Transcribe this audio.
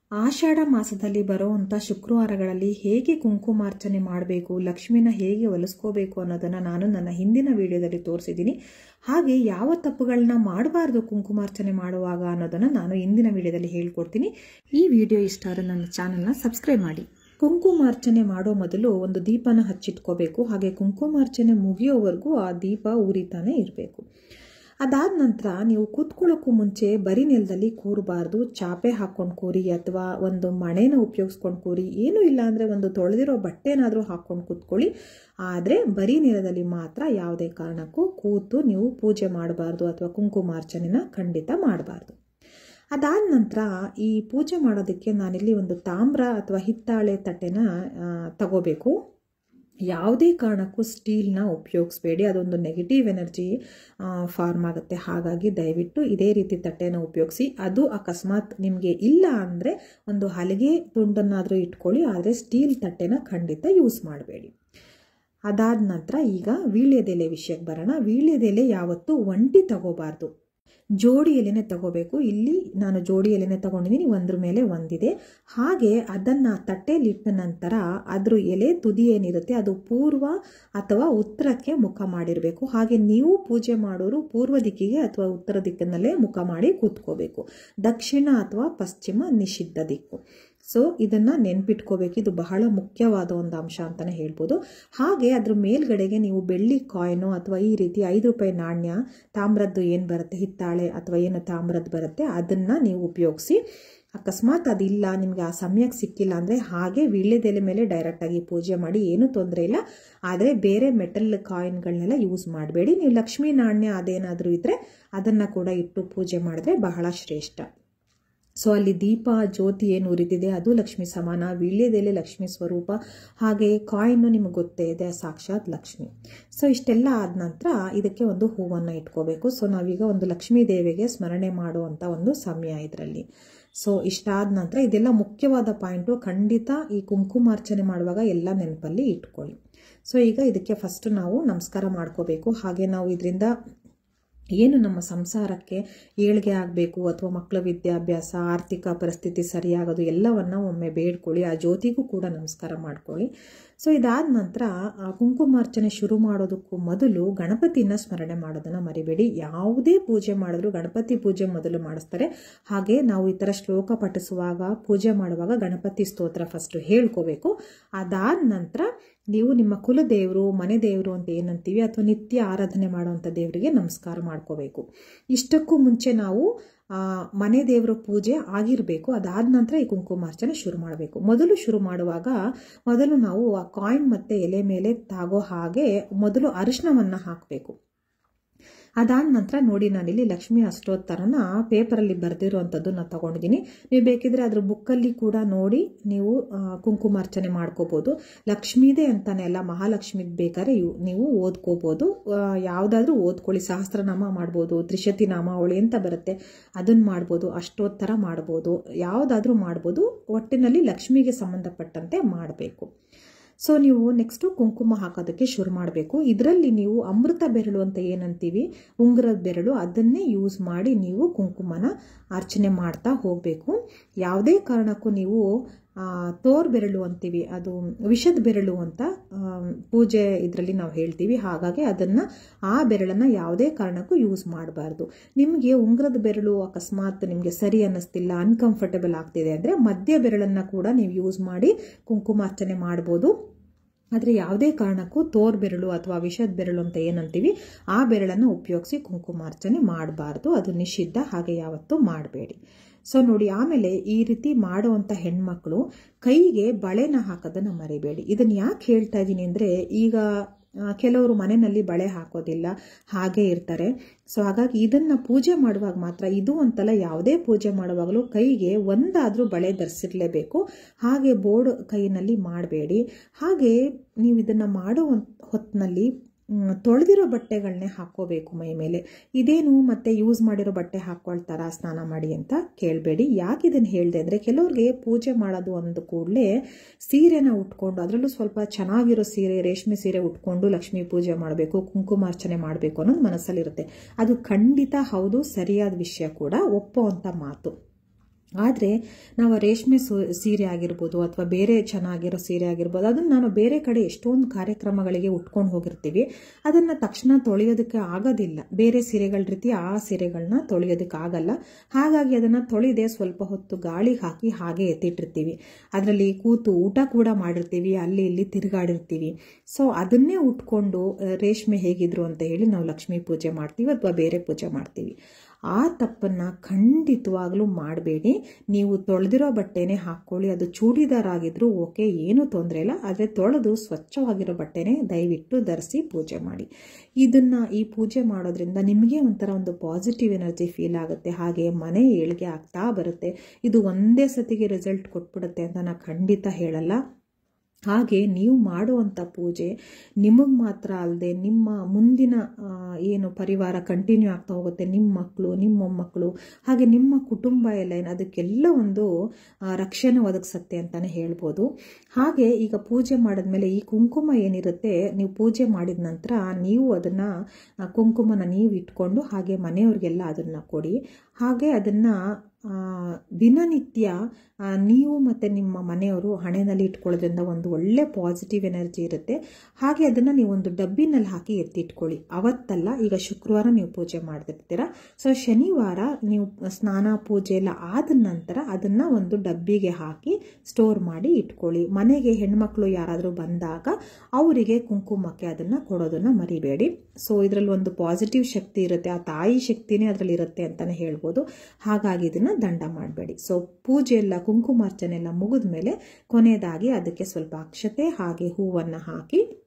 ಆಷಾಢ ಮಾಸದಲ್ಲಿ ಬರುವಂಥ ಶುಕ್ರವಾರಗಳಲ್ಲಿ ಹೇಗೆ ಕುಂಕುಮಾರ್ಚನೆ ಮಾಡಬೇಕು, ಲಕ್ಷ್ಮಿನ ಹೇಗೆ ಒಲಿಸ್ಕೋಬೇಕು ಅನ್ನೋದನ್ನು ನಾನು ನನ್ನ ಹಿಂದಿನ ವಿಡಿಯೋದಲ್ಲಿ ತೋರಿಸಿದ್ದೀನಿ. ಹಾಗೆ ಯಾವ ತಪ್ಪುಗಳನ್ನ ಮಾಡಬಾರ್ದು ಕುಂಕುಮಾರ್ಚನೆ ಮಾಡುವಾಗ ಅನ್ನೋದನ್ನು ನಾನು ಇಂದಿನ ವಿಡಿಯೋದಲ್ಲಿ ಹೇಳ್ಕೊಡ್ತೀನಿ. ಈ ವಿಡಿಯೋ ಇಷ್ಟ ಆದರೆ ನನ್ನ ಚಾನಲ್ನ ಸಬ್ಸ್ಕ್ರೈಬ್ ಮಾಡಿ. ಕುಂಕುಮಾರ್ಚನೆ ಮಾಡೋ ಮೊದಲು ಒಂದು ದೀಪನ ಹಚ್ಚಿಟ್ಕೋಬೇಕು. ಹಾಗೆ ಕುಂಕುಮಾರ್ಚನೆ ಮುಗಿಯೋವರೆಗೂ ಆ ದೀಪ ಉರಿತಾನೆ ಇರಬೇಕು. ಅದಾದ ನಂತರ ನೀವು ಕೂತ್ಕೊಳ್ಳೋಕ್ಕೂ ಮುಂಚೆ ಬರೀ ನೆಲದಲ್ಲಿ ಕೂರಬಾರ್ದು. ಚಾಪೆ ಹಾಕ್ಕೊಂಡು ಕೂರಿ ಅಥವಾ ಒಂದು ಮಣೆನ ಉಪಯೋಗಿಸ್ಕೊಂಡು ಕೂರಿ, ಏನೂ ಇಲ್ಲ ಅಂದರೆ ಒಂದು ತೊಳೆದಿರೋ ಬಟ್ಟೆನಾದರೂ ಹಾಕ್ಕೊಂಡು ಕೂತ್ಕೊಳ್ಳಿ. ಆದರೆ ಬರೀ ನೆಲದಲ್ಲಿ ಮಾತ್ರ ಯಾವುದೇ ಕಾರಣಕ್ಕೂ ಕೂತು ನೀವು ಪೂಜೆ ಮಾಡಬಾರ್ದು ಅಥವಾ ಕುಂಕುಮಾರ್ಚನೆನ ಖಂಡಿತ ಮಾಡಬಾರ್ದು. ಅದಾದ ನಂತರ ಈ ಪೂಜೆ ಮಾಡೋದಕ್ಕೆ ನಾನಿಲ್ಲಿ ಒಂದು ತಾಮ್ರ ಅಥವಾ ಹಿತ್ತಾಳೆ ತಟ್ಟೆನ ತಗೋಬೇಕು. ಯಾವುದೇ ಕಾರಣಕ್ಕೂ ಸ್ಟೀಲ್ನ ಉಪಯೋಗಿಸ್ಬೇಡಿ, ಅದೊಂದು ನೆಗೆಟಿವ್ ಎನರ್ಜಿ ಫಾರ್ಮ್ ಆಗುತ್ತೆ. ಹಾಗಾಗಿ ದಯವಿಟ್ಟು ಇದೇ ರೀತಿ ತಟ್ಟೆನ ಉಪಯೋಗಿಸಿ. ಅದು ಅಕಸ್ಮಾತ್ ನಿಮಗೆ ಇಲ್ಲ ಅಂದರೆ ಒಂದು ಹಲಗೆ ತುಂಡನ್ನಾದರೂ ಇಟ್ಕೊಳ್ಳಿ, ಆದರೆ ಸ್ಟೀಲ್ ತಟ್ಟೆನ ಖಂಡಿತ ಯೂಸ್ ಮಾಡಬೇಡಿ. ಅದಾದ ನಂತರ ಈಗ ವೀಳ್ಯದೆಲೆ ವಿಷಯಕ್ಕೆ ಬರೋಣ. ವೀಳ್ಯದೆಲೆ ಯಾವತ್ತೂ ಒಂಟಿ ತಗೋಬಾರ್ದು, ಜೋಡಿ ಎಲೆನೇ ತಗೋಬೇಕು. ಇಲ್ಲಿ ನಾನು ಜೋಡಿ ಎಲೆನೇ ತಗೊಂಡಿದ್ದೀನಿ, ಒಂದ್ರ ಮೇಲೆ ಒಂದಿದೆ. ಹಾಗೆ ಅದನ್ನು ತಟ್ಟೆಲಿಟ್ಟ ನಂತರ ಅದ್ರ ಎಲೆ ತುದಿ ಏನಿರುತ್ತೆ ಅದು ಪೂರ್ವ ಅಥವಾ ಉತ್ತರಕ್ಕೆ ಮುಖ ಮಾಡಿರಬೇಕು. ಹಾಗೆ ನೀವು ಪೂಜೆ ಮಾಡೋರು ಪೂರ್ವ ದಿಕ್ಕಿಗೆ ಅಥವಾ ಉತ್ತರ ದಿಕ್ಕಿನಲ್ಲೇ ಮುಖ ಮಾಡಿ ಕೂತ್ಕೋಬೇಕು. ದಕ್ಷಿಣ ಅಥವಾ ಪಶ್ಚಿಮ ನಿಷಿದ್ಧ ದಿಕ್ಕು. ಸೊ ಇದನ್ನು ನೆನ್ಪಿಟ್ಕೋಬೇಕು. ಇದು ಬಹಳ ಮುಖ್ಯವಾದ ಒಂದು ಅಂಶ ಅಂತಲೇ ಹೇಳ್ಬೋದು. ಹಾಗೆ ಅದ್ರ ಮೇಲ್ಗಡೆಗೆ ನೀವು ಬೆಳ್ಳಿ ಕಾಯಿನು ಅಥವಾ ಈ ರೀತಿ 5 ರೂಪಾಯಿ ನಾಣ್ಯ, ತಾಮ್ರದ್ದು ಏನು ಬರುತ್ತೆ ಹಿತ್ತಾಳೆ ಅಥವಾ ಏನು ತಾಮ್ರದ್ದು ಬರುತ್ತೆ ಅದನ್ನು ನೀವು ಉಪಯೋಗಿಸಿ. ಅಕಸ್ಮಾತ್ ಅದಿಲ್ಲ, ನಿಮಗೆ ಆ ಸಮಯಕ್ಕೆ ಸಿಕ್ಕಿಲ್ಲ ಅಂದರೆ ಹಾಗೆ ವೀಳ್ಯದೆಲೆ ಮೇಲೆ ಡೈರೆಕ್ಟಾಗಿ ಪೂಜೆ ಮಾಡಿ, ಏನೂ ತೊಂದರೆ ಇಲ್ಲ. ಆದರೆ ಬೇರೆ ಮೆಟಲ್ ಕಾಯಿನ್ಗಳನ್ನೆಲ್ಲ ಯೂಸ್ ಮಾಡಬೇಡಿ. ನೀವು ಲಕ್ಷ್ಮೀ ನಾಣ್ಯ ಅದೇನಾದರೂ ಇದ್ದರೆ ಅದನ್ನು ಕೂಡ ಇಟ್ಟು ಪೂಜೆ ಮಾಡಿದ್ರೆ ಬಹಳ ಶ್ರೇಷ್ಠ. ಸೊ ಅಲ್ಲಿ ದೀಪ ಜ್ಯೋತಿ ಏನು ಉರಿದಿದೆ ಅದು ಲಕ್ಷ್ಮಿ ಸಮಾನ, ವೀಳ್ಯದೆಲೆ ಲಕ್ಷ್ಮಿ ಸ್ವರೂಪ, ಹಾಗೆ ಕಾಯಿನ್ನು ನಿಮಗೆ ಗೊತ್ತೇ ಇದೆ ಸಾಕ್ಷಾತ್ ಲಕ್ಷ್ಮಿ. ಸೊ ಇಷ್ಟೆಲ್ಲ ಆದ ನಂತರ ಇದಕ್ಕೆ ಒಂದು ಹೂವನ್ನು ಇಟ್ಕೋಬೇಕು. ಸೊ ನಾವೀಗ ಒಂದು ಲಕ್ಷ್ಮೀ ದೇವಿಗೆ ಸ್ಮರಣೆ ಮಾಡುವಂಥ ಒಂದು ಸಮಯ ಇದರಲ್ಲಿ. ಸೊ ಇಷ್ಟಾದ ನಂತರ ಇದೆಲ್ಲ ಮುಖ್ಯವಾದ ಪಾಯಿಂಟು, ಖಂಡಿತ ಈ ಕುಂಕುಮಾರ್ಚನೆ ಮಾಡುವಾಗ ಎಲ್ಲ ನೆನಪಲ್ಲಿ ಇಟ್ಕೊಳ್ಳಿ. ಸೊ ಈಗ ಇದಕ್ಕೆ ಫಸ್ಟ್ ನಾವು ನಮಸ್ಕಾರ ಮಾಡ್ಕೋಬೇಕು. ಹಾಗೆ ನಾವು ಇದರಿಂದ ಏನು ನಮ್ಮ ಸಂಸಾರಕ್ಕೆ ಏಳಿಗೆ ಆಗಬೇಕು ಅಥವಾ ಮಕ್ಕಳ ವಿದ್ಯಾಭ್ಯಾಸ, ಆರ್ಥಿಕ ಪರಿಸ್ಥಿತಿ ಸರಿಯಾಗೋದು ಎಲ್ಲವನ್ನ ಒಮ್ಮೆ ಬೇಡ್ಕೊಳ್ಳಿ. ಆ ಜ್ಯೋತಿಗೂ ಕೂಡ ನಮಸ್ಕಾರ ಮಾಡ್ಕೊಳ್ಳಿ. ಸೊ ಇದಾದ ನಂತರ ಕುಂಕುಮಾರ್ಚನೆ ಶುರು ಮಾಡೋದಕ್ಕೂ ಮೊದಲು ಗಣಪತಿನ ಸ್ಮರಣೆ ಮಾಡೋದನ್ನು ಮರಿಬೇಡಿ. ಯಾವುದೇ ಪೂಜೆ ಮಾಡಿದ್ರು ಗಣಪತಿ ಪೂಜೆ ಮೊದಲು ಮಾಡಿಸ್ತಾರೆ. ಹಾಗೆ ನಾವು ಈ ಥರ ಶ್ಲೋಕ ಪಠಿಸುವಾಗ ಪೂಜೆ ಮಾಡುವಾಗ ಗಣಪತಿ ಸ್ತೋತ್ರ ಫಸ್ಟ್ ಹೇಳ್ಕೋಬೇಕು. ಅದಾದ ನಂತರ ನೀವು ನಿಮ್ಮ ಕುಲದೇವರು, ಮನೆ ದೇವರು ಅಂತ ಏನಂತೀವಿ ಅಥವಾ ನಿತ್ಯ ಆರಾಧನೆ ಮಾಡುವಂಥ ದೇವರಿಗೆ ನಮಸ್ಕಾರ ಮಾಡ್ಕೋಬೇಕು. ಇಷ್ಟಕ್ಕೂ ಮುಂಚೆ ನಾವು ಮನೆ ದೇವರ ಪೂಜೆ ಆಗಿರಬೇಕು. ಅದಾದ ನಂತರ ಈ ಕುಂಕುಮಾರ್ಚನೆ ಶುರು ಮಾಡಬೇಕು. ಮೊದಲು ಶುರು ಮಾಡುವಾಗ ಮೊದಲು ನಾವು ಆ ಕಾಯಿನ್ ಮತ್ತು ಎಲೆ ಮೇಲೆ ತಾಗೋ ಹಾಗೆ ಮೊದಲು ಅರಿಶಿಣವನ್ನು ಹಾಕಬೇಕು. ಅದಾದ ನಂತರ ನೋಡಿ, ನಾನಿಲ್ಲಿ ಲಕ್ಷ್ಮೀ ಅಷ್ಟೋತ್ತರನ ಪೇಪರಲ್ಲಿ ಬರೆದಿರುವಂಥದ್ದು ನಾನು ತಗೊಂಡಿದ್ದೀನಿ. ನೀವು ಬೇಕಿದ್ರೆ ಅದ್ರ ಬುಕ್ಕಲ್ಲಿ ಕೂಡ ನೋಡಿ ನೀವು ಕುಂಕುಮಾರ್ಚನೆ ಮಾಡ್ಕೋಬೋದು. ಲಕ್ಷ್ಮೀದೇ ಅಂತಾನೆ ಅಲ್ಲ, ಮಹಾಲಕ್ಷ್ಮಿಗೆ ಬೇಕಾದ್ರೆ ನೀವು ಓದ್ಕೋಬೋದು. ಯಾವುದಾದ್ರೂ ಓದ್ಕೊಳ್ಳಿ. ಸಹಸ್ರನಾಮ ಮಾಡ್ಬೋದು, ತ್ರಿಶತಿ ನಾಮಾವಳಿ ಅಂತ ಬರುತ್ತೆ ಅದನ್ನು ಮಾಡ್ಬೋದು, ಅಷ್ಟೋತ್ತರ ಮಾಡ್ಬೋದು, ಯಾವುದಾದ್ರೂ ಮಾಡ್ಬೋದು. ಒಟ್ಟಿನಲ್ಲಿ ಲಕ್ಷ್ಮಿಗೆ ಸಂಬಂಧಪಟ್ಟಂತೆ ಮಾಡಬೇಕು. ಸೊ ನೀವು ನೆಕ್ಸ್ಟು ಕುಂಕುಮ ಹಾಕೋದಕ್ಕೆ ಶುರು ಮಾಡಬೇಕು. ಇದರಲ್ಲಿ ನೀವು ಅಮೃತ ಬೆರಳು ಅಂತ ಏನಂತೀವಿ, ಉಂಗುರದ ಬೆರಳು, ಅದನ್ನೇ ಯೂಸ್ ಮಾಡಿ ನೀವು ಕುಂಕುಮನ ಅರ್ಚನೆ ಮಾಡ್ತಾ ಹೋಗಬೇಕು. ಯಾವುದೇ ಕಾರಣಕ್ಕೂ ನೀವು ತೋರ್ ಬೆರಳು ಅಂತೀವಿ, ಅದು ವಿಷದ ಬೆರಳು ಅಂತ ಪೂಜೆ ಇದರಲ್ಲಿ ನಾವು ಹೇಳ್ತೀವಿ. ಹಾಗಾಗಿ ಆ ಬೆರಳನ್ನು ಯಾವುದೇ ಕಾರಣಕ್ಕೂ ಯೂಸ್ ಮಾಡಬಾರ್ದು. ನಿಮಗೆ ಉಂಗುರದ ಬೆರಳು ಅಕಸ್ಮಾತ್ ನಿಮಗೆ ಸರಿ ಅನ್ನಿಸ್ತಿಲ್ಲ, ಅನ್ಕಂಫರ್ಟಬಲ್ ಆಗ್ತಿದೆ ಅಂದರೆ ಮಧ್ಯ ಬೆರಳನ್ನು ಕೂಡ ನೀವು ಯೂಸ್ ಮಾಡಿ ಕುಂಕುಮಾರ್ಚನೆ ಮಾಡ್ಬೋದು. ಆದರೆ ಯಾವುದೇ ಕಾರಣಕ್ಕೂ ತೋರ್ ಬೆರಳು ಅಥವಾ ವಿಷದ ಬೆರಳು ಅಂತ ಏನಂತೀವಿ ಆ ಬೆರಳನ್ನು ಉಪಯೋಗಿಸಿ ಕುಂಕುಮಾರ್ಚನೆ ಮಾಡಬಾರ್ದು, ಅದು ನಿಷಿದ್ಧ. ಹಾಗೆ ಯಾವತ್ತೂ ಮಾಡಬೇಡಿ. ಸೊ ನೋಡಿ, ಆಮೇಲೆ ಈ ರೀತಿ ಮಾಡುವಂಥ ಹೆಣ್ಮಕ್ಳು ಕೈಗೆ ಬಳೆನ ಹಾಕೋದನ್ನು ಮರಿಬೇಡಿ. ಇದನ್ನು ಯಾಕೆ ಹೇಳ್ತಾ ಇದ್ದೀನಿ ಅಂದರೆ, ಈಗ ಕೆಲವರು ಮನೆಯಲ್ಲಿ ಬಳೆ ಹಾಕೋದಿಲ್ಲ, ಹಾಗೆ ಇರ್ತಾರೆ. ಸೊ ಹಾಗಾಗಿ ಇದನ್ನು ಪೂಜೆ ಮಾಡುವಾಗ ಮಾತ್ರ, ಇದು ಅಂತಲ್ಲ ಯಾವುದೇ ಪೂಜೆ ಮಾಡುವಾಗಲೂ ಕೈಗೆ ಒಂದಾದರೂ ಬಳೆ ಧರಿಸಿರಲೇಬೇಕು. ಹಾಗೆ ಬೋರ್ಡ್ ಕೈನಲ್ಲಿ ಮಾಡಬೇಡಿ. ಹಾಗೆ ನೀವು ಇದನ್ನು ಮಾಡೋ ಹೊತ್ತಿನಲ್ಲಿ ತೊಳೆದಿರೋ ಬಟ್ಟೆಗಳನ್ನೇ ಹಾಕ್ಕೋಬೇಕು ಮೈ ಮೇಲೆ. ಇದೇನು ಮತ್ತೆ ಯೂಸ್ ಮಾಡಿರೋ ಬಟ್ಟೆ ಹಾಕ್ಕೊಳ್ತಾರಾ ಸ್ನಾನ ಮಾಡಿ ಅಂತ ಕೇಳಬೇಡಿ. ಯಾಕೆ ಇದನ್ನು ಹೇಳಿದೆ ಅಂದರೆ, ಕೆಲವ್ರಿಗೆ ಪೂಜೆ ಮಾಡೋದು ಅಂದ ಕೂಡಲೇ ಸೀರೆನ ಉಟ್ಕೊಂಡು, ಅದರಲ್ಲೂ ಸ್ವಲ್ಪ ಚೆನ್ನಾಗಿರೋ ಸೀರೆ, ರೇಷ್ಮೆ ಸೀರೆ ಉಟ್ಕೊಂಡು ಲಕ್ಷ್ಮೀ ಪೂಜೆ ಮಾಡಬೇಕು, ಕುಂಕುಮಾರ್ಚನೆ ಮಾಡಬೇಕು ಅನ್ನೋದು ಮನಸ್ಸಲ್ಲಿರುತ್ತೆ. ಅದು ಖಂಡಿತ ಹೌದು, ಸರಿಯಾದ ವಿಷಯ ಕೂಡ, ಒಪ್ಪೋ ಅಂಥ ಮಾತು. ಆದರೆ ನಾವು ರೇಷ್ಮೆ ಸೀರೆ ಆಗಿರ್ಬೋದು ಅಥವಾ ಬೇರೆ ಚೆನ್ನಾಗಿರೋ ಸೀರೆ ಆಗಿರ್ಬೋದು, ಅದನ್ನು ನಾನು ಬೇರೆ ಕಡೆ ಎಷ್ಟೊಂದು ಕಾರ್ಯಕ್ರಮಗಳಿಗೆ ಉಟ್ಕೊಂಡು ಹೋಗಿರ್ತೀವಿ. ಅದನ್ನು ತಕ್ಷಣ ತೊಳೆಯೋದಕ್ಕೆ ಆಗೋದಿಲ್ಲ. ಬೇರೆ ಸೀರೆಗಳ ರೀತಿ ಆ ಸೀರೆಗಳನ್ನ ತೊಳೆಯೋದಕ್ಕೆ ಆಗಲ್ಲ. ಹಾಗಾಗಿ ಅದನ್ನು ತೊಳೆದೇ ಸ್ವಲ್ಪ ಹೊತ್ತು ಗಾಳಿಗೆ ಹಾಕಿ ಹಾಗೆ ಎತ್ತಿಟ್ಟಿರ್ತೀವಿ. ಅದರಲ್ಲಿ ಕೂತು ಊಟ ಕೂಡ ಮಾಡಿರ್ತೀವಿ, ಅಲ್ಲಿ ಇಲ್ಲಿ ತಿರುಗಾಡಿರ್ತೀವಿ. ಸೊ ಅದನ್ನೇ ಉಟ್ಕೊಂಡು ರೇಷ್ಮೆ ಹೇಗಿದ್ರು ಅಂತ ಹೇಳಿ ನಾವು ಲಕ್ಷ್ಮೀ ಪೂಜೆ ಮಾಡ್ತೀವಿ ಅಥವಾ ಬೇರೆ ಪೂಜೆ ಮಾಡ್ತೀವಿ. ಆ ತಪ್ಪನ್ನು ಖಂಡಿತವಾಗ್ಲೂ ಮಾಡಬೇಡಿ. ನೀವು ತೊಳೆದಿರೋ ಬಟ್ಟೆನೇ ಹಾಕ್ಕೊಳ್ಳಿ. ಅದು ಚೂಡಿದಾರ್ ಆಗಿದ್ರೂ ಓಕೆ, ಏನೂ ತೊಂದರೆ ಇಲ್ಲ. ಆದರೆ ತೊಳೆದು ಸ್ವಚ್ಛವಾಗಿರೋ ಬಟ್ಟೆನೇ ದಯವಿಟ್ಟು ಧರಿಸಿ ಪೂಜೆ ಮಾಡಿ. ಈ ಪೂಜೆ ಮಾಡೋದ್ರಿಂದ ನಿಮಗೆ ಒಂಥರ ಒಂದು ಪಾಸಿಟಿವ್ ಎನರ್ಜಿ ಫೀಲ್ ಆಗುತ್ತೆ. ಹಾಗೆ ಮನೆ ಏಳಿಗೆ ಆಗ್ತಾ ಬರುತ್ತೆ. ಇದು ಒಂದೇ ಸತಿಗೆ ರಿಸಲ್ಟ್ ಕೊಟ್ಬಿಡುತ್ತೆ ಅಂತ ನಾನು ಖಂಡಿತ ಹೇಳಲ್ಲ. ಹಾಗೆ ನೀವು ಮಾಡುವಂಥ ಪೂಜೆ ನಿಮಗೆ ಮಾತ್ರ ಅಲ್ಲದೆ ನಿಮ್ಮ ಮುಂದಿನ ಏನು ಪರಿವಾರ ಕಂಟಿನ್ಯೂ ಆಗ್ತಾ ಹೋಗುತ್ತೆ. ನಿಮ್ಮ ಮಕ್ಕಳು, ನಿಮ್ಮ ಮೊಮ್ಮಕ್ಕಳು, ಹಾಗೆ ನಿಮ್ಮ ಕುಟುಂಬ ಎಲ್ಲ ಅದಕ್ಕೆಲ್ಲ ಒಂದು ರಕ್ಷಣೆ ಒದಗಿಸುತ್ತೆ ಅಂತಲೇ ಹೇಳ್ಬೋದು. ಹಾಗೆ ಈಗ ಪೂಜೆ ಮಾಡಿದ್ಮೇಲೆ ಈ ಕುಂಕುಮ ಏನಿರುತ್ತೆ, ನೀವು ಪೂಜೆ ಮಾಡಿದ ನಂತರ ನೀವು ಅದನ್ನು ಕುಂಕುಮನ ನೀವು ಇಟ್ಕೊಂಡು ಹಾಗೆ ಮನೆಯವ್ರಿಗೆಲ್ಲ ಅದನ್ನು ಕೊಡಿ. ಹಾಗೆ ಅದನ್ನು ದಿನನಿತ್ಯ ನೀವು ಮತ್ತು ನಿಮ್ಮ ಮನೆಯವರು ಹಣೆಯಲ್ಲಿ ಇಟ್ಕೊಳ್ಳೋದ್ರಿಂದ ಒಂದು ಒಳ್ಳೆ ಪಾಸಿಟಿವ್ ಎನರ್ಜಿ ಇರುತ್ತೆ. ಹಾಗೆ ಅದನ್ನು ನೀವು ಒಂದು ಡಬ್ಬಿನಲ್ಲಿ ಹಾಕಿ ಎತ್ತಿಟ್ಕೊಳ್ಳಿ. ಅವತ್ತಲ್ಲ, ಈಗ ಶುಕ್ರವಾರ ನೀವು ಪೂಜೆ ಮಾಡ್ತಿರ್ತೀರ. ಸೊ ಶನಿವಾರ ನೀವು ಸ್ನಾನ ಪೂಜೆ ಎಲ್ಲ ಆದ ನಂತರ ಅದನ್ನು ಒಂದು ಡಬ್ಬಿಗೆ ಹಾಕಿ ಸ್ಟೋರ್ ಮಾಡಿ ಇಟ್ಕೊಳ್ಳಿ. ಮನೆಗೆ ಹೆಣ್ಮಕ್ಳು ಯಾರಾದರೂ ಬಂದಾಗ ಅವರಿಗೆ ಕುಂಕುಮಕ್ಕೆ ಅದನ್ನು ಕೊಡೋದನ್ನು ಮರಿಬೇಡಿ. ಸೊ ಇದರಲ್ಲಿ ಒಂದು ಪಾಸಿಟಿವ್ ಶಕ್ತಿ ಇರುತ್ತೆ, ಆ ತಾಯಿ ಶಕ್ತಿನೇ ಅದರಲ್ಲಿ ಇರುತ್ತೆ ಅಂತಲೇ ಹೇಳ್ಬೋದು. ಹಾಗಾಗಿ ಇದನ್ನು ದಂಡ ಮಾಡಬೇಡಿ. ಸೊ ಪೂಜೆ ಎಲ್ಲ ಕುಂಕುಮಾರ್ಚನೆ ಎಲ್ಲ ಮುಗಿದ ಮೇಲೆ ಕೊನೆಯದಾಗಿ ಅದಕ್ಕೆ ಸ್ವಲ್ಪ ಅಕ್ಷತೆ ಹಾಗೆ ಹೂವನ್ನು ಹಾಕಿ